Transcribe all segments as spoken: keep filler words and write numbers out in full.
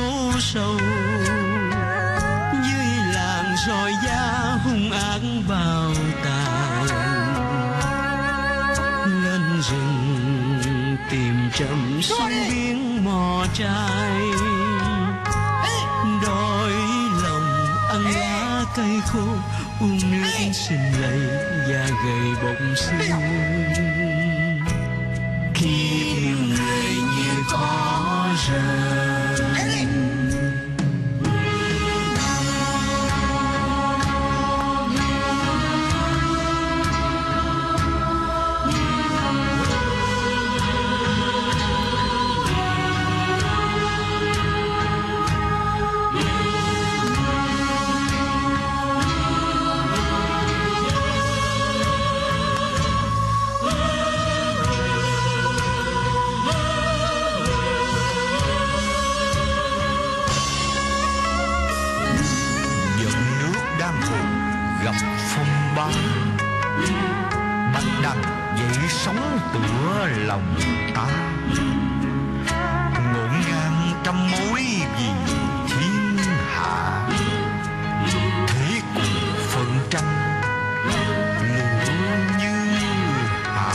sầu. Dưới làng roi giá hung ác bao tàn, lên rừng tìm trầm xuống biển mò trai, đói lòng ăn lá cây khô, uống nước xin lạy da gầy bỗng xương. Khi người như có rời, bạch đằng dậy sóng tựa lòng ta, ngổn ngang trăm mối vì thiên hạ. Thế cùng phân tranh ngủ như hà.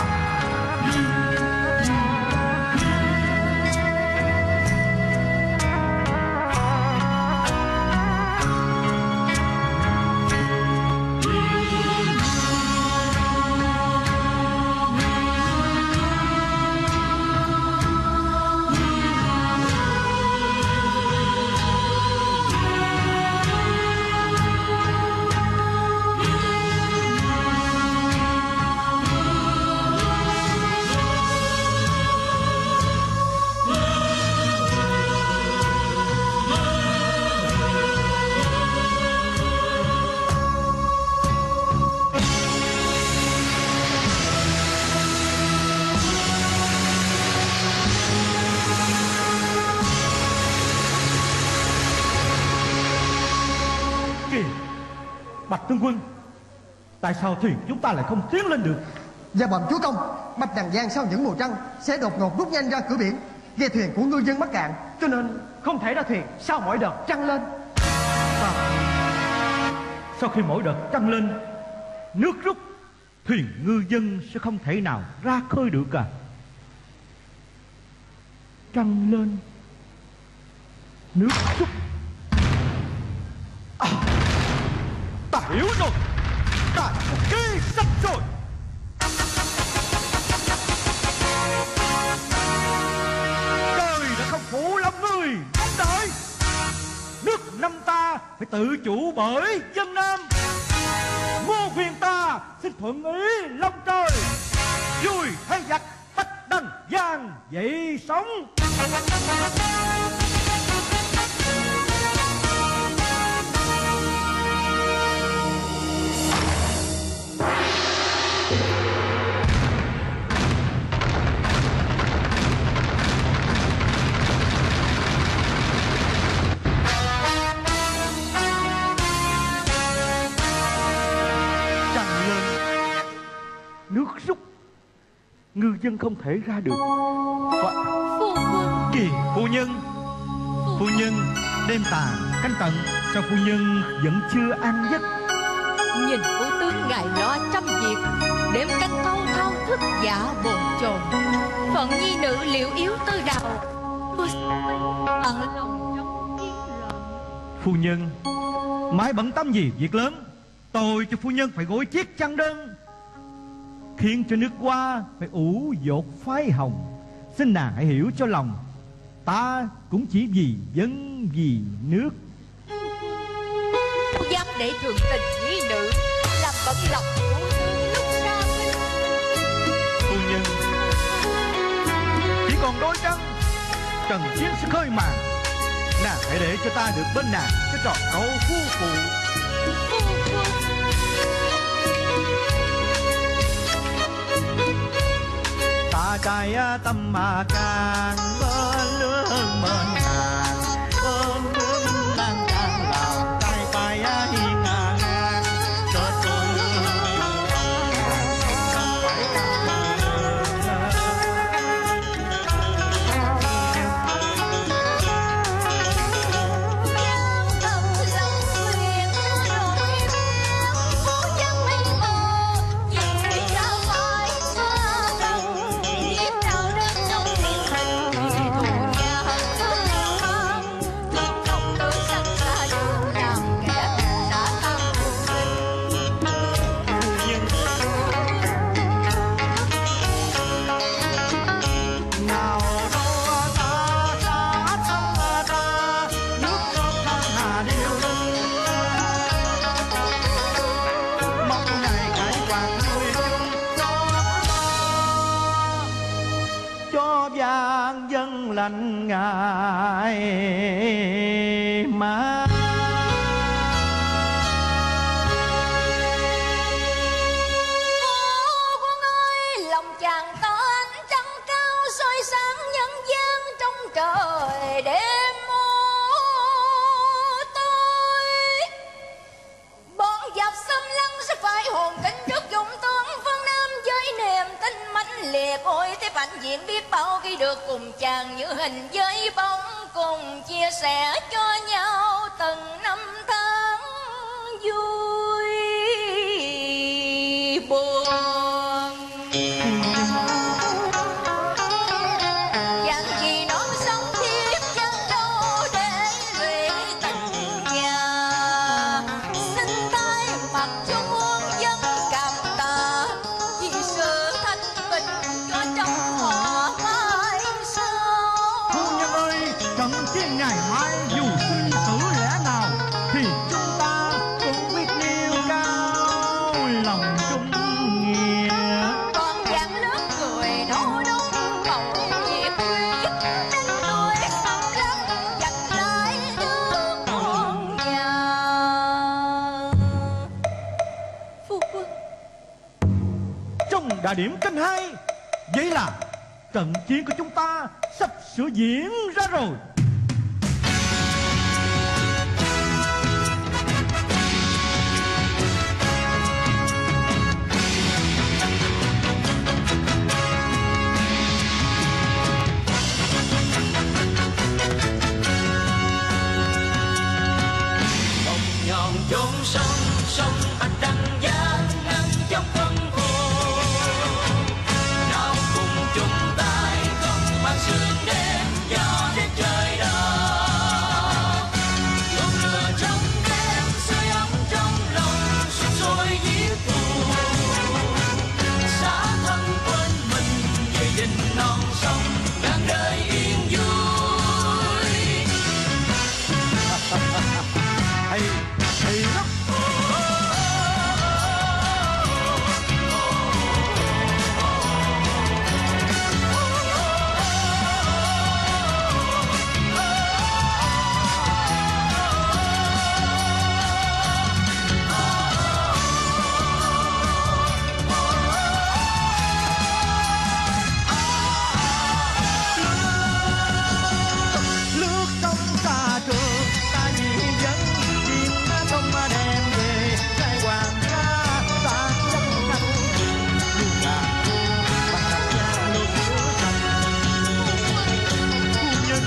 Bạch tướng quân, tại sao thuyền chúng ta lại không tiến lên được? Dạ bẩm chúa công, Bạch Đằng Giang sau những mùa trăng sẽ đột ngột rút nhanh ra cửa biển, ghe thuyền của ngư dân mắc cạn, cho nên không thể ra thuyền sau mỗi đợt trăng lên. Sao? Sau khi mỗi đợt trăng lên, nước rút, thuyền ngư dân sẽ không thể nào ra khơi được à? Trăng lên, nước rút. À, ta hiểu rồi, ta có kế sách rồi. Trời đã không phụ lòng người mong đợi, nước Nam ta phải tự chủ bởi dân Nam. Ngô quyền ta xin thuận ý lòng trời, vui hay giặc Bạch Đằng Giang dậy sóng. Nước rút, ngư dân không thể ra được. Và... Phu quân. Kìa phu nhân, phu, phu nhân đêm tà canh tận, sao phu nhân vẫn chưa an giấc? Nhìn phu tướng ngài lo trăm việc, đêm canh thâu thâu thức giả bồn chồn. Phận nhi nữ liệu yếu tư đào, bằng lòng trong yên lặng. Phu nhân mãi bận tâm gì việc lớn, tôi cho phu nhân phải gối chiếc chăn đơn, khiến cho nước Hoa phải ủ dột phái hồng. Xin nàng hãy hiểu cho lòng, ta cũng chỉ vì dân vì nước. Dám để thường tình nhi nữ, làm bận lòng phu tướng lúc xa bên. Phu nhân chỉ còn đôi chân, trần chiến sẽ khơi màn, nàng hãy để cho ta được bên nàng cho tròn câu phu phụ. Ta trai tâm mà càng bên lứa mến nàng, ôm nước đang càng lòng tay phải hiên ngang cho tôi được cùng chàng như hình với bóng, cùng chia sẻ cho nhau từng năm tháng vui buồn. Chẳng vì non sông thiết chân đâu để lụy tình nhà, xin thay mặt cho muôn dân cảm tạ vì sự thanh bình cho trong họ mai sau. Phu nhân ơi, trận chiến ngày mai dù sinh tử lẽ nào thì chúng ta cũng biết nêu cao lòng chung nghĩa. Còn dạng lớp người nô đúng màu nhiệt huyết, đến tuổi sắp lắm giành lại nước muôn nhà. Phu quân, Trong đại điểm canh hai, vậy là trận chiến của chúng ta sắp sửa diễn ra rồi. nhọn chốn sông sông anh đăng giá nắng trong phân khô, nào cùng chung tay không mang sương đêm gió đến trời đất, ngọn lửa trong đêm sưởi ấm trong lòng sụp sôi giết thù, xa thân quên mình về đình non sông ngàn đời yên vui. Hay hay lắm. Nước sông xa trường ta nhị dân chim đã không mà đem về trai hoàng ca sáng trong cánh luôn là bằng đặt ra luôn thành phu nhân.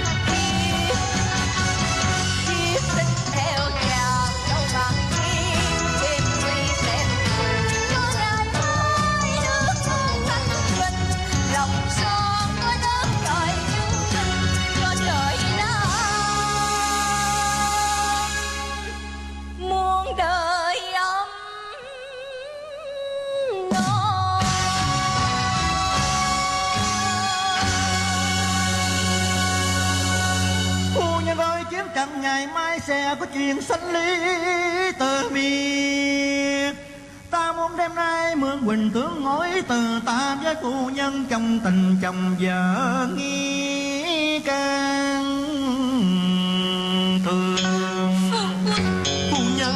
Chiếc xích theo nhà đâu bằng chim chim ly xem cho ngày mai nước sông thanh bình, lòng son có đất trời chứng minh cho trời nam muôn đời ấm no. Phu nhân ơi, chiến trận ngày mai sẽ có chuyện sanh ly từ biệt. Ta muốn đêm nay mượn quỳnh tướng ngói từ ta với phu nhân trong tình chồng vợ nghi can thương. Phu nhân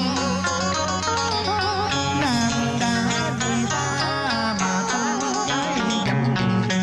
nàng đã vì ta mà thân gái dầm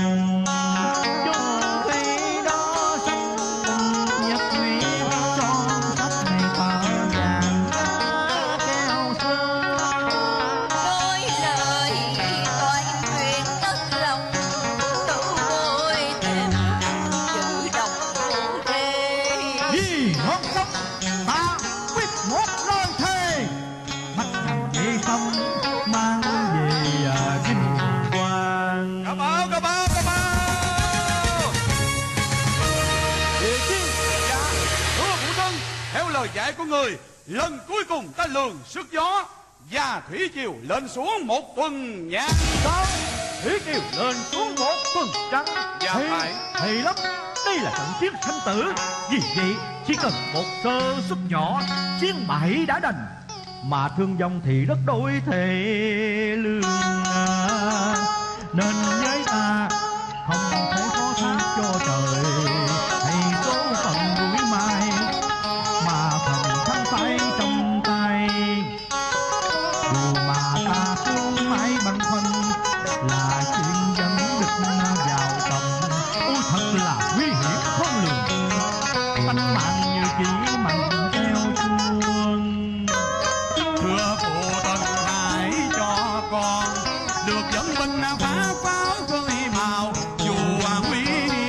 chung khi đó sanh tình nhật nguyện son sắt này tờ vàng đã keo sơn. Đôi lời toan truyền tất lòng, tự môi thêm chữ đọc cụ thể. Vì non sông ta quyết một lời thề, bắt thằng về sông mang về à, vinh quang. Cà bao, cà bao, cà bao. Địa chi, dạ, thưa phụ thân, theo lời dạy của người, lần cuối cùng ta lường sức gió và thủy triều lên xuống một tuần nhạc. Sao thủy triều lên xuống một tuần trắng? Dạ hay, phải. hay lắm. Đây là trận chiến sinh tử, vì vậy chỉ cần một sơ suất nhỏ, chiến bại đã đành, mà thương vong thì rất đôi thê lương à. Nên với ta không thể có thương cho trời hay số phận đuổi mai, mà phần thân phải trong tay. Điều mà ta thương mãi băn khoăn là chuyện dẫn địch vào tầm. Ôi thật là nguy hiểm khôn lường, tánh mạng như chỉ mảnh theo chuông. Thưa phụ thân hãy cho con được dẫn binh phá pháo khơi màu, dù nguy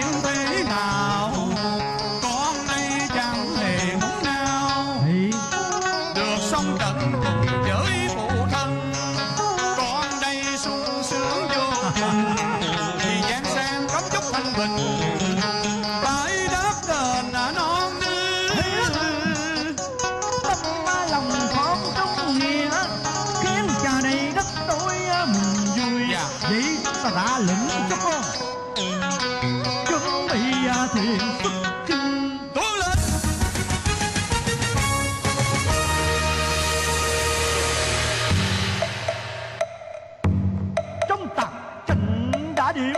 ôm trận cùng với phụ thân, con đây sung sướng vô cùng. Thì giang sang cấm chúc thanh bình, bãi đất đền non nước. Tâm lòng con trung nghĩa, khiến cha này đất tôi mừng vui. Dạ. Vậy ta đã lệnh cho con chuẩn bị thuyền xuất chinh. Tuân lệnh. Trong tạc trận đã điểm,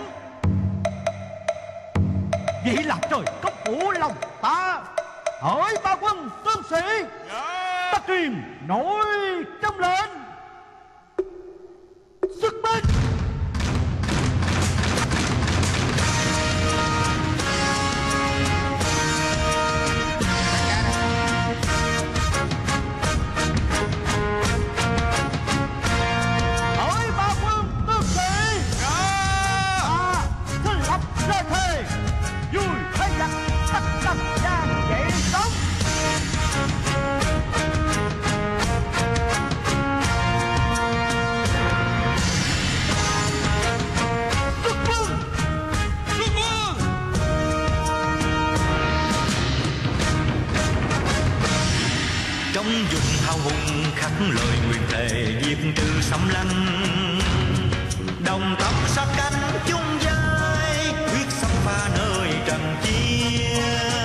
vậy là trời cấp phủ lòng ta. Hỏi ba quân tướng sĩ, ta truyền nội trong lệnh xuất binh. Hỏi ba quân tướng sĩ, ta xin lập ra thề vui thấy giặc tất tầm gian dậy sống. Xuất quân, Xuất quân. Trong vùng hào hùng khắc lời nguyện thề diệt trừ xâm lăng, đồng tâm sát cánh chung vai quyết xâm pha nơi trần chia.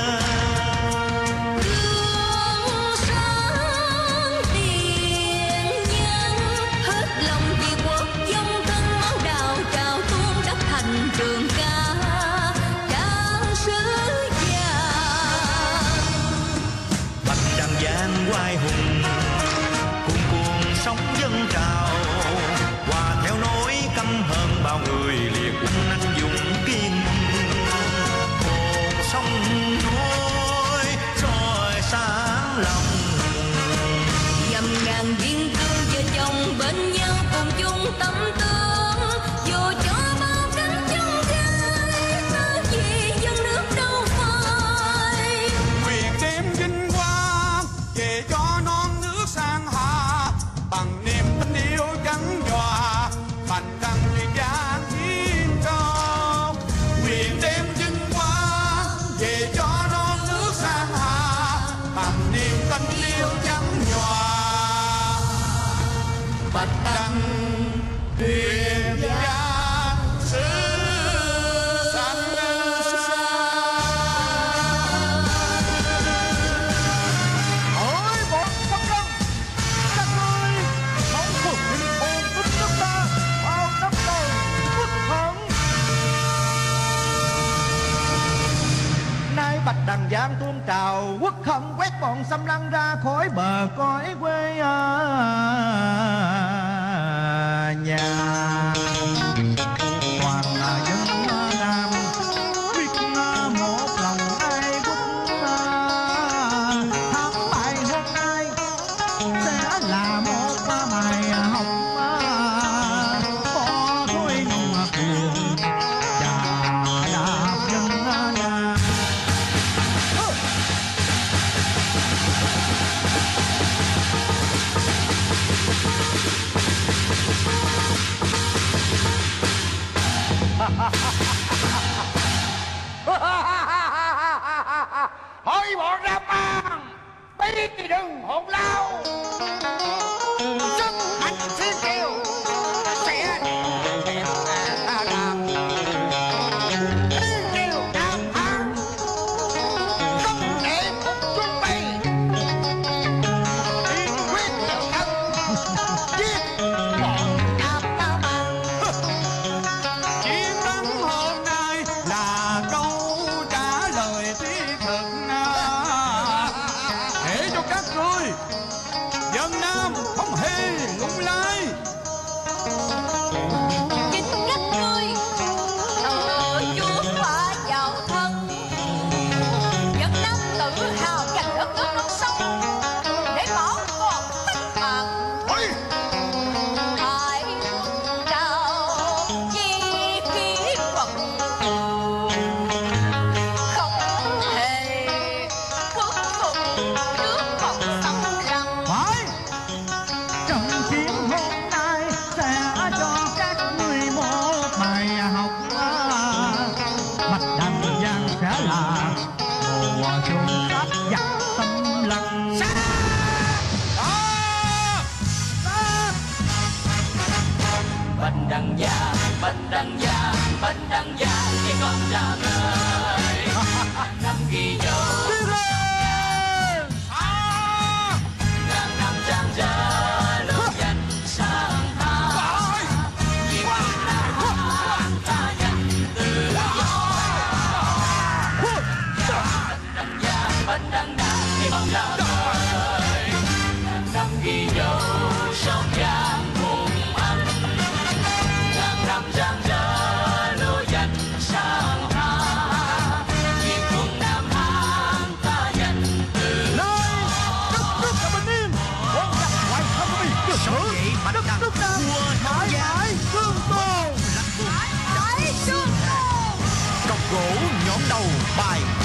Gương sáng tiền nhân, hết lòng vì quốc dòng thân máu đào trào tuôn đất thành trường ca trang sứ vàng. Bạch đằng giang oai hùng cuồn cuộn sóng dân trào, hòa theo nỗi căm hờn bao người liệt quân anh dũng kiên. Hồn sông núi soi sáng lòng, Dầm ngàn viên cương vợ chồng bên nhau cùng chung tâm tương, dù cho bao cánh chân gai ta vì dân nước đâu phai. Nguyện đem vinh quang về cho non nước sang hạ, bằng niềm tình yêu gắn nhòa thành đăng duyên dáng thiên cao. Nguyện đem vinh quang về cho non nước sang hạ, bằng niềm tình yêu gắn nhòa bạch đăng duyên dáng xứ xanh. hỏi bọn công dân, các ngươi mong phục hình hồn đất nước ta bao năm đầu quốc hận. Nay bạch đằng giang tuôn trào, quốc hận quét bọn xâm lăng ra khỏi bờ cõi quê nhà. Toàn là dân Nam quyết một lòng ai quốc, thắng bại hôm nay sẽ là một bài học. Bỏ thôi nồng quyền chà đạp dân Nam. Hỏi bọn Nam An, bây thì đừng hỗn lao. Sức mạnh thiên kiều sẽ đem ta làm. Thiên kiều Nam An không để một chúng bay. Yên quyết điều thân giết bọn Nam An. Chiến thắng hôm nay là câu trả lời thiết thực, để cho các ngươi dân Nam không hề lung lay. Chính các ngươi tự chuốc họa vào thân, dân Nam tự hào giành đất nước non sông để bảo còn tính mạng. Ôi! Tại quân trao chi khí quật cường, không hề khuất phục trước bọn xâm lăng. Phải, giặc xâm lăng. Xa đó xa. Bành đằng giang, bành đằng giang, bành đằng giang thì con tràng ơi. Năm ghi dấu ngàn năm trang trở lưu danh sang hạ. Vì bành đằng giang ta nhận tự do. Bành đằng giang, bành đằng giang thì con tràng ơi. Ngàn năm ghi dấu sông giang hùng anh. Ngàn năm trang trở lưu danh sang hạ. Vì quân Nam Hán ta nhận tự do. Đất nước là bình yên, con giặc ngoài không có bị cướp Sống sử. dậy bạch Đất đằng nước Nam vua Nam mãi Giang. mãi tương tôn. Cọc gỗ nhọn đầu bài